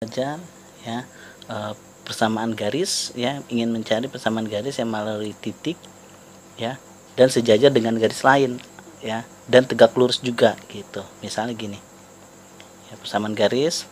Belajar ya, persamaan garis ya, ingin mencari persamaan garis yang melalui titik ya, dan sejajar dengan garis lain ya, dan tegak lurus juga gitu. Misalnya gini ya, persamaan garis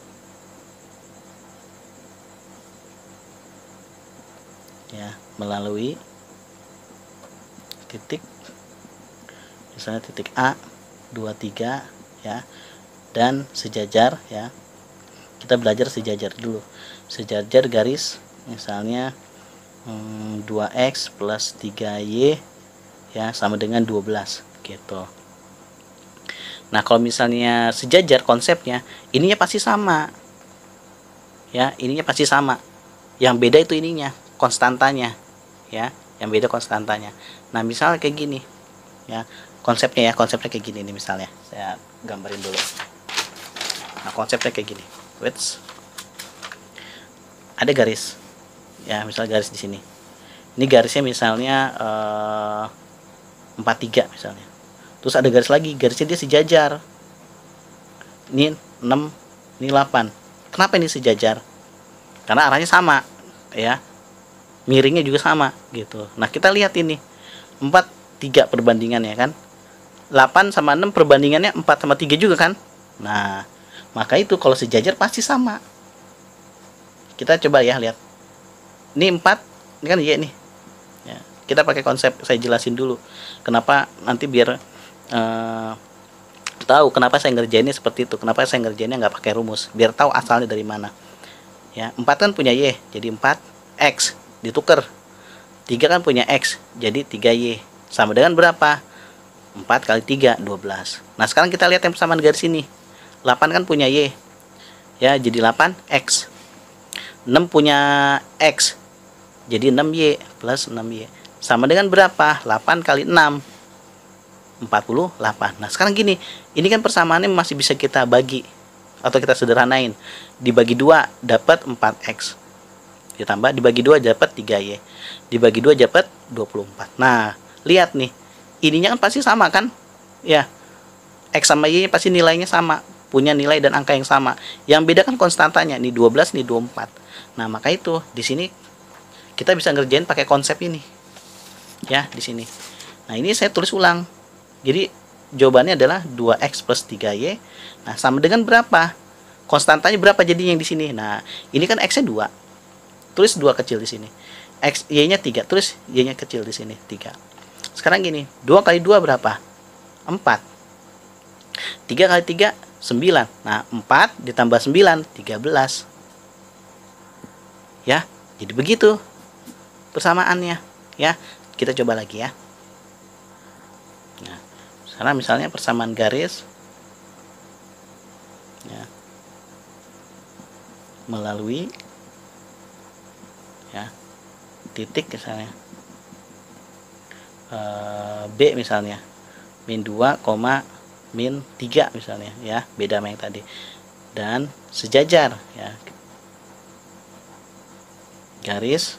ya melalui titik, misalnya titik A 23 ya, dan sejajar ya. Kita belajar sejajar dulu, sejajar garis misalnya 2x plus 3y ya sama dengan 12 gitu. Nah kalau misalnya sejajar konsepnya, ininya pasti sama ya, ininya pasti sama, yang beda itu ininya, konstantanya ya, yang beda konstantanya. Nah misalnya kayak gini ya, konsepnya kayak gini nih, misalnya saya gambarin dulu. Nah konsepnya kayak gini, ada garis ya, misal garis di sini, ini garisnya misalnya 43 misalnya, terus ada garis lagi, garisnya dia sejajar, ini 6, ini 8. Kenapa ini sejajar? Karena arahnya sama ya, miringnya juga sama gitu. Nah kita lihat ini 4 3 perbandingannya kan, 8 sama 6 perbandingannya 4 sama 3 juga kan. Nah maka itu kalau sejajar pasti sama. Kita coba ya lihat, ini 4, ini kan Y nih ya, kita pakai konsep, saya jelasin dulu kenapa, nanti biar tahu kenapa saya ngerjainnya seperti itu, kenapa saya ngerjainnya nggak pakai rumus, biar tahu asalnya dari mana ya. 4 kan punya Y, jadi 4x, ditukar 3 kan punya X, jadi 3Y, sama dengan berapa? 4 kali 3, 12. Nah sekarang kita lihat yang persamaan garis ini, 8 kan punya Y ya, jadi 8x, 6 punya X, jadi 6Y plus 6Y, sama dengan berapa? 8 kali 6, 48. Nah sekarang gini, ini kan persamaannya masih bisa kita bagi atau kita sederhanain, dibagi 2 dapat 4x, ditambah dibagi 2 dapat 3y, dibagi 2 dapat 24. Nah lihat nih, ininya kan pasti sama kan ya, x sama y pasti nilainya sama, punya nilai dan angka yang sama, yang beda kan konstantanya, nih 12 nih 24. Nah maka itu di sini kita bisa ngerjain pakai konsep ini ya, di sini. Nah ini saya tulis ulang, jadi jawabannya adalah 2x plus 3y. Nah sama dengan berapa, konstantanya berapa jadinya yang di sini. Nah ini kan x nya 2, tulis 2 kecil di sini, x y nya 3, tulis y nya kecil di sini 3. Sekarang gini, 2 kali 2 berapa? 4. 3 kali 3 9. Nah 4 ditambah 9 13 ya. Jadi begitu persamaannya ya. Kita coba lagi ya. Nah sekarang misalnya persamaan garis ya, melalui ya titik misalnya B misalnya min 2, min 3 misalnya ya, beda sama yang tadi, dan sejajar ya, garis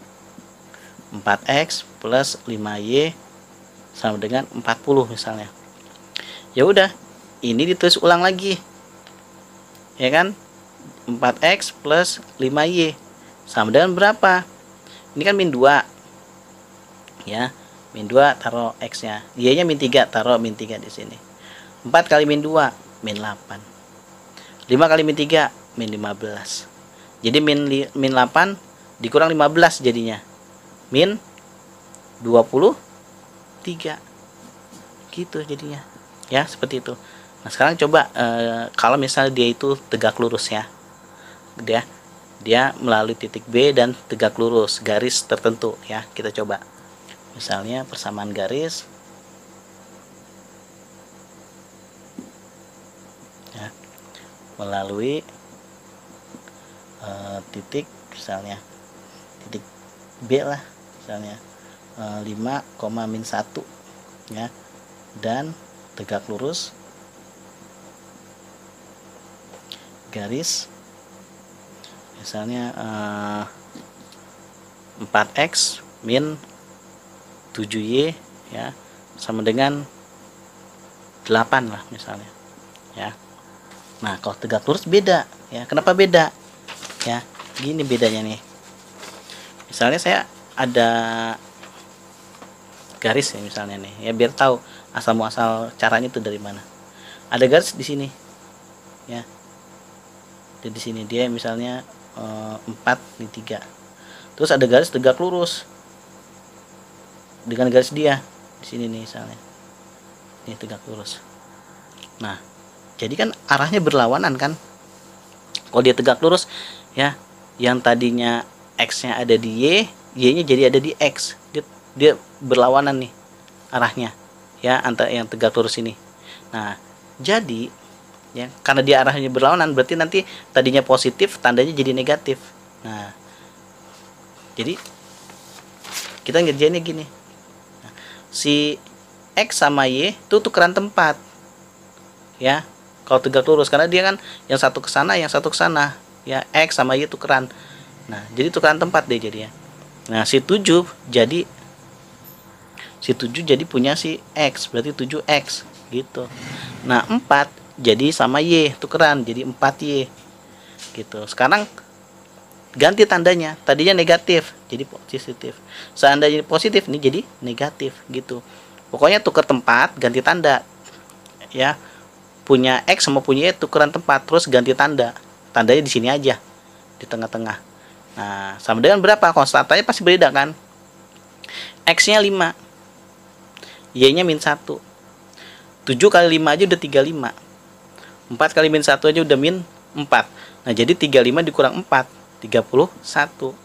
4x plus 5y sama dengan 40 misalnya. Ya udah, ini ditulis ulang lagi ya kan, 4x plus 5y sama dengan berapa? Ini kan min 2 ya, min 2 taruh x nya, y nya min 3, taruh min 3 di sini. 4 kali min 2 min 8, 5 kali min 3 min 15, jadi min 8 dikurang 15 jadinya min 23 gitu jadinya ya, seperti itu. Nah sekarang coba kalau misalnya dia itu tegak lurus ya, dia melalui titik B dan tegak lurus garis tertentu ya. Kita coba misalnya persamaan garis ya, melalui titik misalnya titik B lah misalnya 5, min 1 ya, dan tegak lurus garis misalnya 4x min 7y ya sama dengan 8 lah misalnya ya. Nah kalau tegak lurus beda ya, kenapa beda? Ya, gini bedanya nih. Misalnya saya ada garis ya misalnya nih, ya biar tahu asal muasal caranya itu dari mana. Ada garis di sini, ya. Dan di sini dia misalnya 4 di 3. Terus ada garis tegak lurus dengan garis dia di sini nih misalnya. Ini tegak lurus. Nah, jadi kan arahnya berlawanan kan? Kalau dia tegak lurus, ya, yang tadinya X-nya ada di Y, Y-nya jadi ada di X. Dia berlawanan nih arahnya, ya, antara yang tegak lurus ini. Nah, jadi ya, karena dia arahnya berlawanan, berarti nanti tadinya positif, tandanya jadi negatif. Nah, jadi kita ngerjainnya gini. Nah, si X sama Y itu tukeran tempat, ya. Kalau tegak lurus, karena dia kan yang satu ke sana, yang satu ke sana, ya. X sama Y tukeran. Nah, jadi tukeran tempat deh jadinya. Nah, si 7 jadi punya si X, berarti 7X gitu. Nah, 4 jadi sama Y, tukeran jadi 4Y gitu. Sekarang ganti tandanya, tadinya negatif jadi positif. Seandainya positif nih jadi negatif gitu. Pokoknya tuker tempat, ganti tanda, ya. Punya X sama punya Y tukeran tempat, terus ganti tanda. Tandanya di sini aja, di tengah-tengah. Nah, sama dengan berapa? Konstantanya pasti beda kan? X-nya 5, Y-nya min 1. 7 kali 5 aja udah 35. 4 kali min 1 aja udah min 4. Nah, jadi 35 dikurang 4, 31.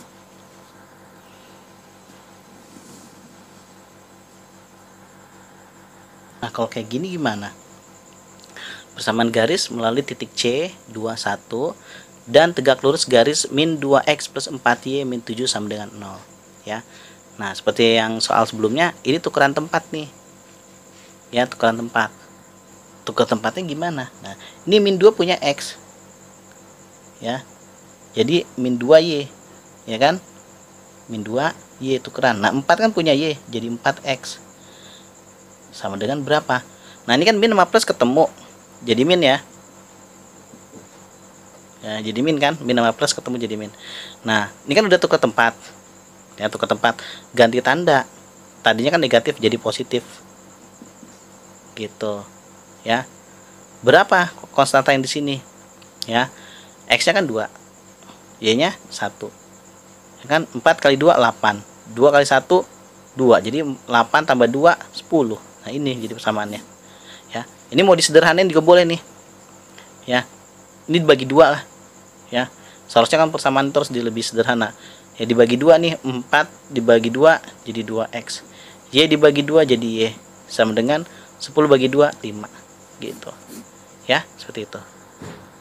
Nah, kalau kayak gini gimana? Persamaan garis melalui titik C 21 dan tegak lurus garis min 2X plus 4Y min 7 sama dengan 0, ya. Nah, seperti yang soal sebelumnya, ini tukeran tempat nih, ya, tukeran tempat. Tukar tempatnya gimana? Nah, ini min 2 punya X, ya, jadi min 2Y, ya kan, min 2Y tukeran. Nah, 4 kan punya Y, jadi 4X sama dengan berapa? Nah, ini kan min sama plus ketemu jadi min, ya. Ya, jadi min kan, min sama plus ketemu jadi min. Nah, ini kan udah tukar tempat, ya, tukar tempat, ganti tanda. Tadinya kan negatif jadi positif gitu, ya. Berapa konstanta yang di sini, ya? X-nya kan 2, Y-nya 1, ya kan. 4 kali 2 8, 2 kali 1 2, jadi 8 tambah 2 10. Nah, ini jadi persamaannya, ya. Ini mau disederhanain juga boleh nih, ya. Ini dibagi 2 lah, ya. Seharusnya kan persamaan terus lebih sederhana, ya. Dibagi 2 nih, 4 dibagi 2 jadi 2X, Y dibagi 2 jadi Y sama dengan 10 bagi 2 5 gitu, ya, seperti itu.